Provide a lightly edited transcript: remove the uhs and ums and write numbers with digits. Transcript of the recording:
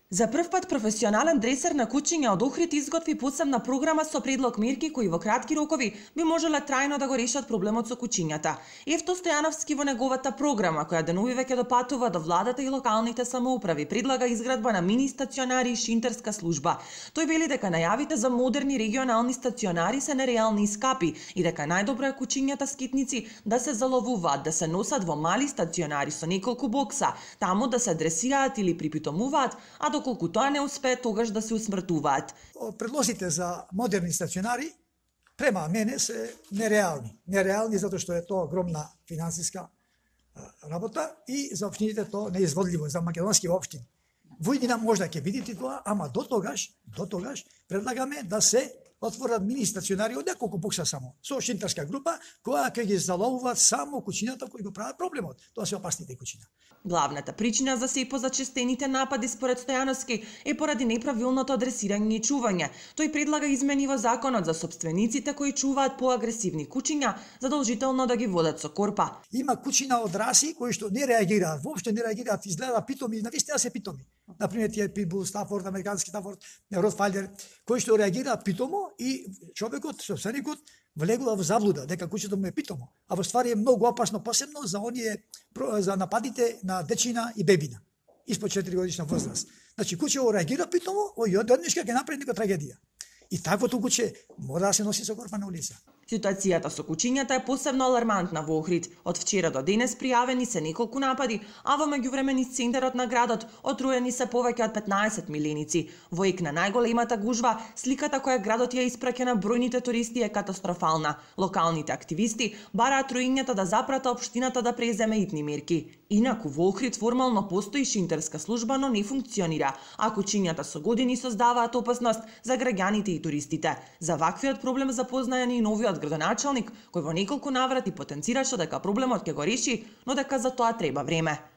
За прв пат професионален дресер на куќиња од Охрид изготви посебна програма со предлог мерки кои во кратки рокови би можеле трајно да го решат проблемот со куќињата. Евто Стојановски во неговата програма, која денови веќе допатува до владата и локалните самоуправи, предлага изградба на мини стационари и шинтерска служба. Тој вели дека најавите за модерни регионални стационари се нереални и скапи и дека најдобро е куќињата скитници да се заловуваат, да се носат во мали стационари со неколку бокса, таму да се дресираат или припитомуваат, а доколку тоа не успее, тогаш да се усмртуваат. Предлозите за модерни стационари према мене се нереални. Нереални затоа што е тоа огромна финансиска работа и за општините тоа неизводливо, за македонски општини. Војдина можда ќе видите тоа, ама до тогаш предлагаме да се отворат мини стационари од неколку бокса само, со шинтерска група, која ќе ги заловуваат само куќињата кои го прават проблемот. Тоа се опасните куќиња. Главната причина за се позачестените напади според Стојановски е поради неправилното адресирање и чување. Тој предлага измени во законот за сопствениците кои чуваат поагресивни куќиња, задолжително да ги водат со корпа. Има куќина од раси кои што не реагираат, воопшто не реагираат, изгледа питоми, навистина се питоми. Например, тие Питбул, Стафорд, американски Стафорд, Ротвайлер, кои што реагираат питомо и човекот, собственикот, влегува во заблуда дека куќето му е питомо, а во ствари е многу опасно, посебно за оние за нападите на дечина и бебина испод 4 годишна возраст. Значи куќето реагира питомо, ој однешка ќе направи нека трагедија. И таквото куќе мора да се носи со корпа на улица. Ситуацијата со куќињата е посебно алармантна во Охрид. Од вчера до денес пријавени се неколку напади, а во меѓувреме низ центарот на градот отруени се повеќе од 15 миленици. Во ек на најголемата гужва, сликата која градот ја испраќа на бројните туристи е катастрофална. Локалните активисти бараат руињата да запрата општината да преземе итни мерки. Инаку во Охрид формално постои шинтерска служба, но не функционира, а куќињата со години создаваат опасност за граѓаните и туристите. За ваквиот проблем запознаен и новиот градоначалник, кој во неколку наврати потенцираше дека проблемот ќе го реши, но дека за тоа треба време.